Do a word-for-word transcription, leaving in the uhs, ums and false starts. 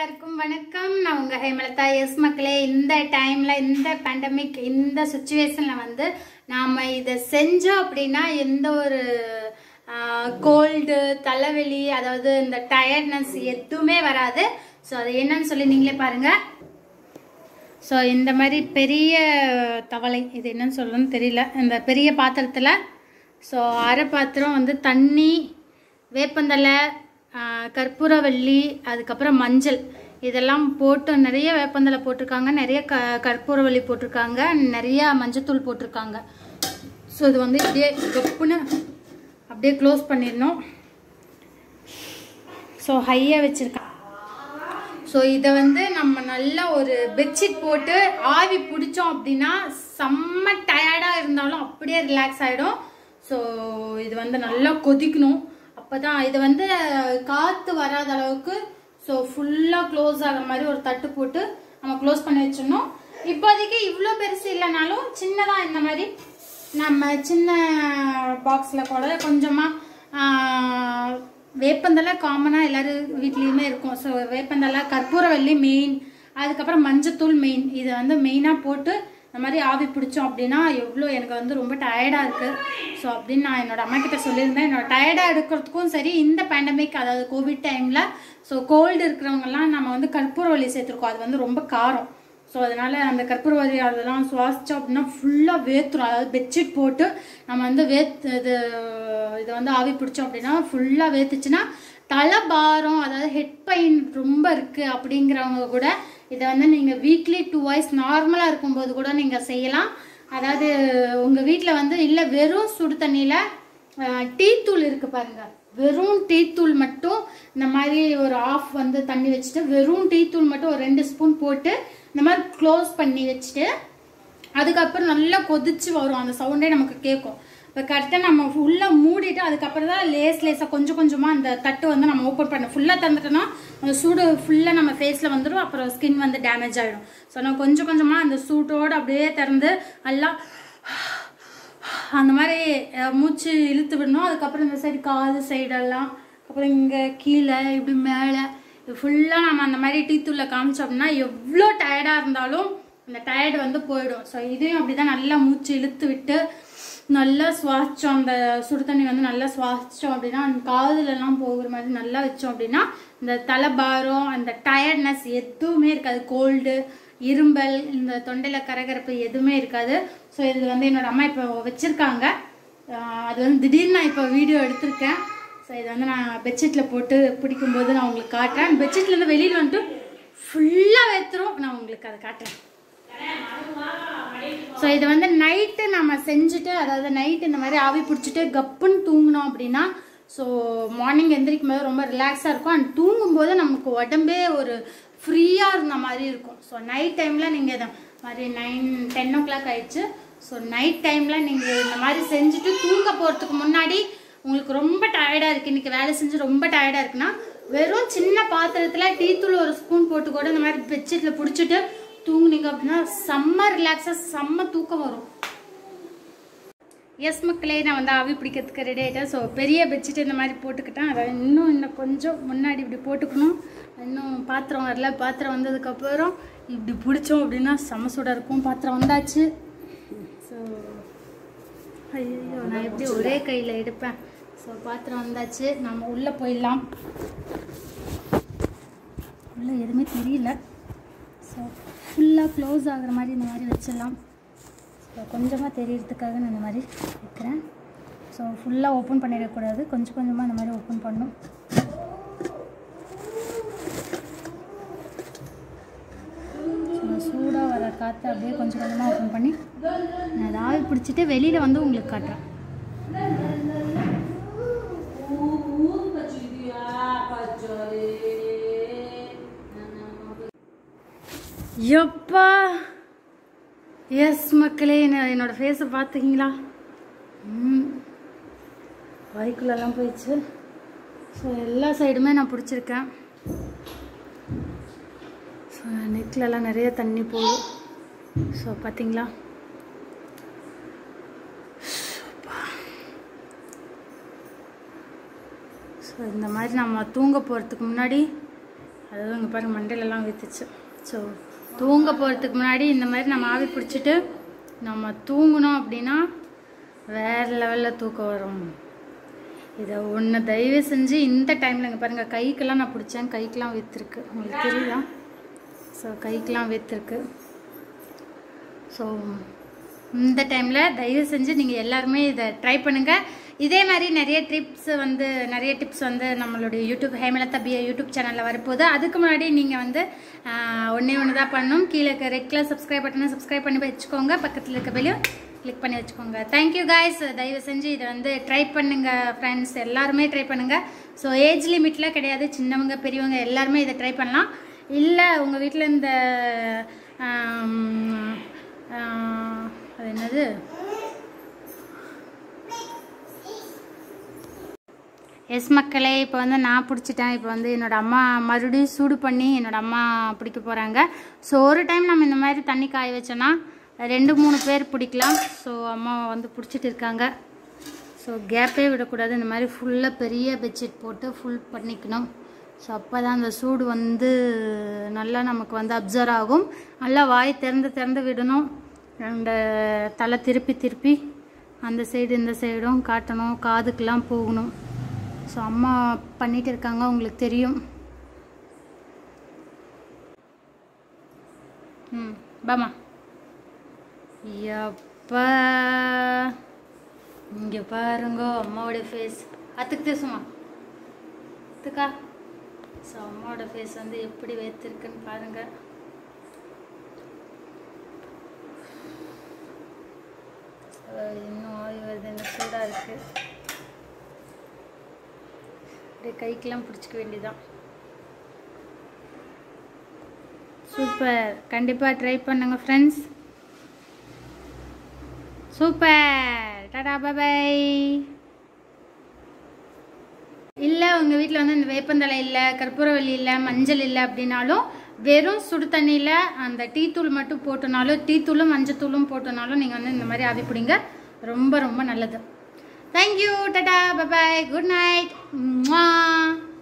எல்லாருக்கும் வணக்கம். நான் உங்க ஹேமலதா. எஸ் மக்களே, இந்த டைம்ல இந்த பேண்டமிக் இந்த சுச்சுவேஷன்ல வந்து நாம இதை செஞ்சோம் அப்படின்னா எந்த ஒரு கோல்டு தலைவலி அதாவது இந்த டயர்ட்னஸ் எதுவுமே வராது. ஸோ அது என்னன்னு சொல்லி நீங்களே பாருங்க. ஸோ இந்த மாதிரி பெரிய தவளை, இது என்னன்னு சொல்லணும்னு தெரியல, இந்த பெரிய பாத்திரத்தில் ஸோ அரை பாத்திரம் வந்து தண்ணி, வேப்பந்தலை, கற்பூரவள்ளி, அதுக்கப்புறம் மஞ்சள் இதெல்லாம் போட்டு நிறைய வேப்பந்தலை போட்டிருக்காங்க, நிறைய க கற்பூரவள்ளி போட்டிருக்காங்க, நிறைய மஞ்சத்தூள் போட்டிருக்காங்க. ஸோ இது வந்து இப்படியே கப்புன்னு அப்படியே க்ளோஸ் பண்ணிடணும். ஸோ ஹையாக வச்சுருக்கேன். ஸோ இதை வந்து நம்ம நல்லா ஒரு பெட்ஷீட் போட்டு ஆவி பிடிச்சோம் அப்படின்னா செம்ம டயர்டாக இருந்தாலும் அப்படியே ரிலாக்ஸ் ஆகிடும். ஸோ இது வந்து நல்லா கொதிக்கணும். அப்போ தான் இது வந்து காற்று வராத அளவுக்கு ஸோ ஃபுல்லாக க்ளோஸ் ஆகிற மாதிரி ஒரு தட்டு போட்டு நம்ம க்ளோஸ் பண்ணி வச்சிடணும். இப்போதைக்கு இவ்வளோ பெருசு இல்லைனாலும் சின்னதாக இந்த மாதிரி நம்ம சின்ன பாக்ஸில் கூட கொஞ்சமாக வேப்பந்தலை காமனாக எல்லோரும் வீட்லேயுமே இருக்கும். ஸோ வேப்பந்தலை, கற்பூரவள்ளி மெயின், அதுக்கப்புறம் மஞ்சத்தூள் மெயின். இதை வந்து மெயினாக போட்டு இந்த மாதிரி ஆவி பிடிச்சோம் அப்படின்னா எவ்வளோ எனக்கு வந்து ரொம்ப டயர்டாக இருக்குது. ஸோ அப்படின்னு நான் என்னோடய அம்மா கிட்ட சொல்லியிருந்தேன். என்னோட டயர்டாக இருக்கிறதுக்கும் சரி, இந்த பேண்டமிக் அதாவது கோவிட் டைமில் ஸோ கோல்டு இருக்கிறவங்கலாம் நம்ம வந்து கற்பூரவள்ளி சேர்த்துருக்கோம். அது வந்து ரொம்ப காரம். ஸோ அதனால் அந்த கற்பூரவள்ளி அதெல்லாம் சுவாசித்தோம் அப்படின்னா ஃபுல்லாக வேத்துரும். அதாவது பெட்ஷீட் போட்டு நம்ம வந்து வேத் இது இதை வந்து ஆவி பிடிச்சோம் அப்படின்னா ஃபுல்லாக வேத்துச்சுன்னா தலை பாரம் அதாவது ஹெட் பெயின் ரொம்ப இருக்குது அப்படிங்கிறவங்க கூட இதை வந்து நீங்கள் வீக்லி டூ வாய்ஸ் நார்மலாக இருக்கும்போது கூட நீங்கள் செய்யலாம். அதாவது உங்கள் வீட்டில் வந்து இல்லை வெறும் சுடு தண்ணியில் டீ தூள் இருக்குது பாருங்கள், வெறும் டீ தூள் மட்டும் இந்த மாதிரி ஒரு ஆஃப் வந்து தண்ணி வச்சுட்டு வெறும் டீ தூள் மட்டும் ஒரு ரெண்டு ஸ்பூன் போட்டு இந்த மாதிரி க்ளோஸ் பண்ணி வச்சுட்டு அதுக்கப்புறம் நல்லா கொதிச்சு வரும், அந்த சவுண்டே நமக்கு கேட்கும். இப்போ கரெக்டாக நம்ம ஃபுல்லாக மூடிட்டு அதுக்கப்புறம் தான் லேஸ் லேஸாக கொஞ்சம் கொஞ்சமாக அந்த தட்டு வந்து நம்ம ஓப்பன் பண்ண ஃபுல்லாக தந்துட்டோன்னா அந்த சூடு ஃபுல்லாக நம்ம ஃபேஸில் வந்துடும். அப்புறம் ஸ்கின் வந்து டேமேஜ் ஆகிடும். ஸோ நம்ம கொஞ்சம் கொஞ்சமாக அந்த சூட்டோடு அப்படியே திறந்து எல்லாம் அந்த மாதிரி மூச்சு இழுத்து விடணும். அதுக்கப்புறம் இந்த சைடு காது சைடெல்லாம், அப்புறம் இங்கே கீழே இப்படி மேலே ஃபுல்லாக நம்ம அந்த மாதிரி டீ தூளில் காமிச்சோம் அப்படின்னா எவ்வளோ டயர்டாக இருந்தாலும் அந்த டயர்டு வந்து போயிடும். ஸோ இதையும் அப்படி தான் நல்லா மூச்சு இழுத்து விட்டு நல்லா சுவாசித்தோம். அந்த சுடு தண்ணி வந்து நல்லா சுவாசித்தோம் அப்படின்னா அந்த காதுலெல்லாம் போகிற மாதிரி நல்லா வச்சோம் அப்படின்னா இந்த தலைபாரம் அந்த டயர்ட்னஸ் எதுவுமே இருக்காது. கோல்டு, இரும்பல், இந்த தொண்டையில் கரகரப்பு எதுவுமே இருக்காது. ஸோ இது வந்து என்னோடய அம்மா இப்போ வச்சுருக்காங்க. அது வந்து திடீர்னு நான் இப்போ வீடியோ எடுத்திருக்கேன். ஸோ இதை வந்து நான் பெட்ஷீட்டில் போட்டு பிடிக்கும்போது நான் உங்களுக்கு காட்டுறேன். பெட்ஷீட்லேருந்து வெளியில் வந்துட்டு ஃபுல்லாக வைத்துரும், நான் உங்களுக்கு அதை காட்டுறேன். ஸோ இதை வந்து நைட்டு நம்ம செஞ்சுட்டு அதாவது நைட்டு இந்த மாதிரி ஆவி பிடிச்சிட்டு கப்புன்னு தூங்கினோம் அப்படின்னா ஸோ மார்னிங் எந்திரிக்கும் போது ரொம்ப ரிலாக்ஸாக இருக்கும். அண்ட் தூங்கும்போது நமக்கு உடம்பே ஒரு ஃப்ரீயாக இருந்த மாதிரி இருக்கும். ஸோ நைட் டைமில் நீங்கள் இதை மாதிரி நைன் டென் ஓ கிளாக் ஆயிடுச்சு. ஸோ நைட் டைமில் நீங்கள் இந்த மாதிரி செஞ்சுட்டு தூங்க போகிறதுக்கு முன்னாடி உங்களுக்கு ரொம்ப டயர்டாக இருக்குது, இன்றைக்கி வேலை செஞ்சு ரொம்ப டயர்டாக இருக்குன்னா வெறும் சின்ன பாத்திரத்தில் டீ தூள் ஒரு ஸ்பூன் போட்டு கூட இந்த மாதிரி பெட்ஷீட்டில் பிடிச்சிட்டு தூங்குனீங்க அப்படின்னா செம்ம ரிலாக்ஸாக செம்ம தூக்கம் வரும். எஸ் மக்களே, நான் வந்து ஆவி பிடிக்கிறதுக்கு ரெடி ஆகிட்டேன். ஸோ பெரிய பெட்ஷீட் இந்த மாதிரி போட்டுக்கிட்டேன். அதாவது இன்னும் இன்னும் கொஞ்சம் முன்னாடி இப்படி போட்டுக்கணும். இன்னும் பாத்திரம் வரல. பாத்திரம் வந்ததுக்கப்புறம் இப்படி பிடிச்சோம் அப்படின்னா செம்ம சூடாக இருக்கும். பாத்திரம் வந்தாச்சு. ஸோ ஐயோ, நான் எப்படி ஒரே கையில் எடுப்பேன். ஸோ பாத்திரம் வந்தாச்சு, நம்ம உள்ளே போயிடலாம். உள்ளே எதுவுமே தெரியல. ஸோ ஃபுல்லாக க்ளோஸ் ஆகிற மாதிரி இந்த மாதிரி வச்சிடலாம். ஸோ கொஞ்சமாக தெரியறதுக்காக நான் இந்த மாதிரி வைக்கிறேன். ஸோ ஃபுல்லாக ஓப்பன் பண்ணிடக்கூடாது, கொஞ்சம் கொஞ்சமாக இந்த மாதிரி ஓப்பன் பண்ணணும். ஸோ சூடாக வர காற்று அப்படியே கொஞ்சம் கொஞ்சமாக ஓப்பன் பண்ணி நான் அதை ஆவி பிடிச்சிட்டு வெளியில் வந்து உங்களுக்கு காட்டுறேன். எப்பா எஸ் மக்களே, என்னோட ஃபேஸை பார்த்துக்கிங்களா? ம் வாய்க்குள்ளெல்லாம் போயிடுச்சு. ஸோ எல்லா சைடுமே நான் பிடிச்சிருக்கேன். ஸோ நெக்லெல்லாம் நிறைய தண்ணி போகுது. ஸோ பார்த்தீங்களா? ஸோ இந்த மாதிரி நம்ம தூங்க போகிறதுக்கு முன்னாடி அதுவும் இங்கே பாருங்கள் மண்டையிலலாம் வித்துச்சு. ஸோ தூங்க போகிறதுக்கு முன்னாடி இந்த மாதிரி நம்ம ஆவி பிடிச்சிட்டு நம்ம தூங்கணும் அப்படின்னா வேறு லெவலில் தூக்கம் வரும். இதை ஒன்று தயவு செஞ்சு இந்த டைமில் இங்கே பாருங்கள் கைக்கெல்லாம் நான் பிடிச்சேன், கைக்கெலாம் விற்றுருக்கு, உங்களுக்கு தெரியுதா? ஸோ கைக்கெலாம் விற்றுருக்கு. ஸோ இந்த டைமில் தயவு செஞ்சு நீங்கள் எல்லாருமே இதை ட்ரை பண்ணுங்கள். இதே மாதிரி நிறைய டிப்ஸ் வந்து நிறைய டிப்ஸ் வந்து நம்மளுடைய யூடியூப் ஹேமலதா பிஏ யூடியூப் சேனலில் வரப்போகுது. அதுக்கு முன்னாடி நீங்கள் வந்து ஒன்றே ஒன்று தான் பண்ணணும். கீழே இருக்க ரெட் கலர் சப்ஸ்கிரைப் பட்டனை சப்ஸ்கிரைப் பண்ணி வச்சுக்கோங்க, பக்கத்தில் இருக்க பெல்லையும் கிளிக் பண்ணி வச்சுக்கோங்க. Thank you guys. தயவு செஞ்சு இதை வந்து ட்ரை பண்ணுங்கள் ஃப்ரெண்ட்ஸ், எல்லாருமே ட்ரை பண்ணுங்கள். ஸோ ஏஜ் லிமிட்லாம் கிடையாது, சின்னவங்க பெரியவங்க எல்லாருமே இதை ட்ரை பண்ணலாம். இல்லை உங்கள் வீட்டில் இந்த அது என்னது எஸ் மக்களே, இப்போ வந்து நான் பிடிச்சிட்டேன். இப்போ வந்து என்னோடய அம்மா மறுபடியும் சூடு பண்ணி என்னோடய அம்மா பிடிக்க போகிறாங்க. ஸோ ஒரு டைம் நம்ம இந்த மாதிரி தண்ணி காய வச்சோன்னா ரெண்டு மூணு பேர் பிடிக்கலாம். ஸோ அம்மா வந்து பிடிச்சிட்டு இருக்காங்க. ஸோ கேப்பே விடக்கூடாது, இந்த மாதிரி ஃபுல்லாக பெரிய பெட்ஷீட் போட்டு ஃபுல் பண்ணிக்கணும். ஸோ அப்போ தான் அந்த சூடு வந்து நல்லா நமக்கு வந்து அப்சர்வ் ஆகும். நல்லா வாய் திறந்து திறந்து விடணும். அண்ட் தலை திருப்பி திருப்பி அந்த சைடு இந்த சைடும் காட்டணும், காதுக்கெலாம் போகணும். ஸோ அம்மா பண்ணிகிட்டு இருக்காங்க, உங்களுக்கு தெரியும். ம் பாமா எப்பா இங்கே பாருங்க அம்மாவோட ஃபேஸ் அத்துக்கு தேசுமா அத்துக்கா. ஸோ அம்மாவோட ஃபேஸ் வந்து எப்படி வைத்திருக்குன்னு பாருங்கள். இன்னும் ஆவி வருது, இந்த சூடாக இருக்குது. அப்படியே கைக்கெல்லாம் பிடிச்சிக்க வேண்டியதான். சூப்பர், கண்டிப்பாக ட்ரை பண்ணுங்கள் ஃப்ரெண்ட்ஸ். சூப்பர், டாடா பாய். இல்லை உங்கள் வீட்டில் வந்து இந்த வேப்பந்தலை இல்லை, கற்பூரவள்ளி இல்லை, மஞ்சள் இல்லை அப்படின்னாலும் வெறும் சுடு தண்ணியில் அந்த டீ தூள் மட்டும் போட்டனாலும், டீ தூளும் மஞ்சள் தூளும் போட்டனாலும் நீங்கள் வந்து இந்த மாதிரி ஆவி பிடிங்க, ரொம்ப ரொம்ப நல்லது. Thank you, tata bye, good night.